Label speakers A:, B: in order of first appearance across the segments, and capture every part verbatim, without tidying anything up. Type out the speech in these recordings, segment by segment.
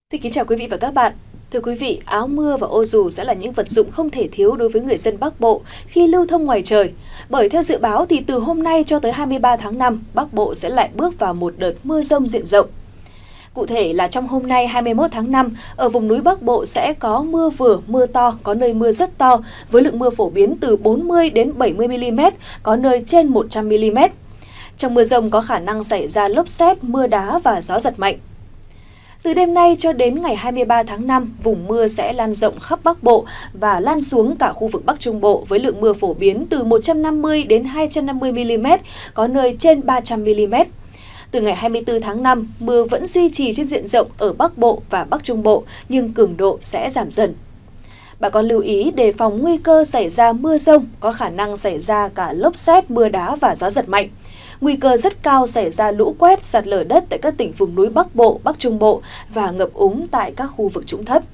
A: Xin kính chào quý vị và các bạn. Thưa quý vị, áo mưa và ô dù sẽ là những vật dụng không thể thiếu đối với người dân Bắc Bộ khi lưu thông ngoài trời. Bởi theo dự báo thì từ hôm nay cho tới hai mươi ba tháng năm, Bắc Bộ sẽ lại bước vào một đợt mưa rông diện rộng. Cụ thể là trong hôm nay hai mươi mốt tháng năm, ở vùng núi Bắc Bộ sẽ có mưa vừa, mưa to, có nơi mưa rất to, với lượng mưa phổ biến từ bốn mươi đến bảy mươi mi-li-mét, có nơi trên một trăm mi-li-mét. Trong mưa rông có khả năng xảy ra lốc sét, mưa đá và gió giật mạnh. Từ đêm nay cho đến ngày hai mươi ba tháng năm, vùng mưa sẽ lan rộng khắp Bắc Bộ và lan xuống cả khu vực Bắc Trung Bộ với lượng mưa phổ biến từ một trăm năm mươi đến hai trăm năm mươi mi-li-mét, có nơi trên ba trăm mi-li-mét. Từ ngày hai mươi tư tháng năm, mưa vẫn duy trì trên diện rộng ở Bắc Bộ và Bắc Trung Bộ, nhưng cường độ sẽ giảm dần. Bà con lưu ý đề phòng nguy cơ xảy ra mưa rông, có khả năng xảy ra cả lốc sét, mưa đá và gió giật mạnh. Nguy cơ rất cao xảy ra lũ quét, sạt lở đất tại các tỉnh vùng núi Bắc Bộ, Bắc Trung Bộ và ngập úng tại các khu vực trũng thấp.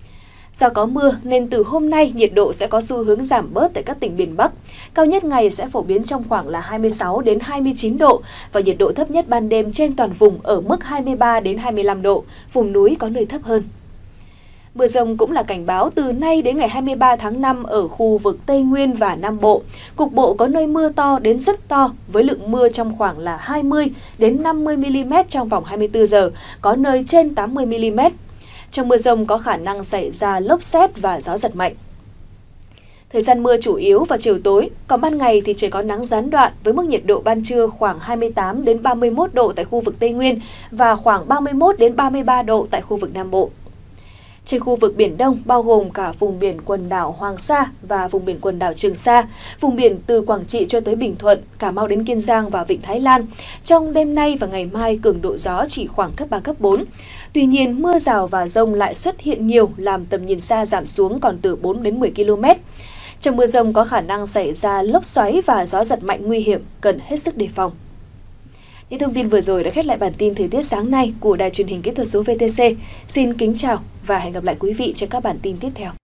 A: Do có mưa nên từ hôm nay nhiệt độ sẽ có xu hướng giảm bớt tại các tỉnh miền Bắc. Cao nhất ngày sẽ phổ biến trong khoảng là hai mươi sáu đến hai mươi chín độ và nhiệt độ thấp nhất ban đêm trên toàn vùng ở mức hai mươi ba đến hai mươi lăm độ, vùng núi có nơi thấp hơn. Mưa rông cũng là cảnh báo từ nay đến ngày hai mươi ba tháng năm ở khu vực Tây Nguyên và Nam Bộ. Cục bộ có nơi mưa to đến rất to với lượng mưa trong khoảng là hai mươi đến năm mươi mi-li-mét trong vòng hai mươi tư giờ, có nơi trên tám mươi mi-li-mét. Trong mưa rông có khả năng xảy ra lốc sét và gió giật mạnh. Thời gian mưa chủ yếu vào chiều tối, còn ban ngày thì trời có nắng gián đoạn với mức nhiệt độ ban trưa khoảng hai mươi tám đến ba mươi mốt độ tại khu vực Tây Nguyên và khoảng ba mươi mốt đến ba mươi ba độ tại khu vực Nam Bộ. Trên khu vực Biển Đông, bao gồm cả vùng biển quần đảo Hoàng Sa và vùng biển quần đảo Trường Sa, vùng biển từ Quảng Trị cho tới Bình Thuận, Cà Mau đến Kiên Giang và Vịnh Thái Lan, trong đêm nay và ngày mai cường độ gió chỉ khoảng cấp ba, cấp bốn. Tuy nhiên, mưa rào và dông lại xuất hiện nhiều, làm tầm nhìn xa giảm xuống còn từ bốn đến mười ki-lô-mét. Trong mưa dông có khả năng xảy ra lốc xoáy và gió giật mạnh nguy hiểm, cần hết sức đề phòng. Những thông tin vừa rồi đã khép lại bản tin thời tiết sáng nay của Đài Truyền hình Kỹ thuật số vê tê xê. Xin kính chào và hẹn gặp lại quý vị trong các bản tin tiếp theo.